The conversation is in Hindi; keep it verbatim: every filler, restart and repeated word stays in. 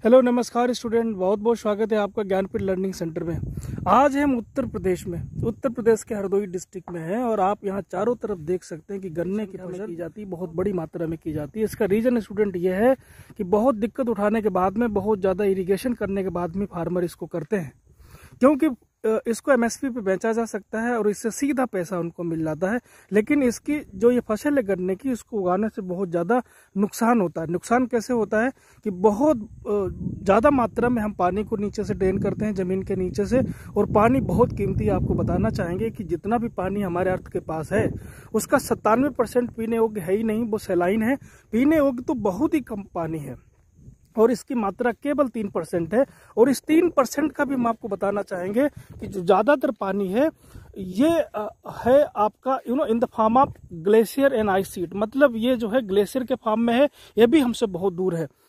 हेलो नमस्कार स्टूडेंट, बहुत बहुत स्वागत है आपका ज्ञानपीठ लर्निंग सेंटर में। आज हम उत्तर प्रदेश में उत्तर प्रदेश के हरदोई डिस्ट्रिक्ट में हैं और आप यहां चारों तरफ देख सकते हैं कि गन्ने की फसल की जाती है, बहुत बड़ी मात्रा में की जाती है। इसका रीजन स्टूडेंट ये है कि बहुत दिक्कत उठाने के बाद में, बहुत ज़्यादा इरीगेशन करने के बाद में फार्मर इसको करते हैं, क्योंकि इसको एमएसपी पे बेचा जा सकता है और इससे सीधा पैसा उनको मिल जाता है। लेकिन इसकी जो ये फसल है गन्ने की, इसको उगाने से बहुत ज़्यादा नुकसान होता है। नुकसान कैसे होता है कि बहुत ज़्यादा मात्रा में हम पानी को नीचे से ड्रेन करते हैं, ज़मीन के नीचे से, और पानी बहुत कीमती है। आपको बताना चाहेंगे कि जितना भी पानी हमारे अर्थ के पास है उसका सत्तानवे परसेंट पीने योग्य है ही नहीं, वो सैलाइन है। पीने योग्य तो बहुत ही कम पानी है और इसकी मात्रा केवल तीन परसेंट है। और इस तीन परसेंट का भी हम आपको बताना चाहेंगे कि जो ज़्यादातर पानी है ये है आपका you know in the form of glacier and ice sheet, मतलब ये जो है ग्लेशियर के फॉर्म में है, ये भी हमसे बहुत दूर है।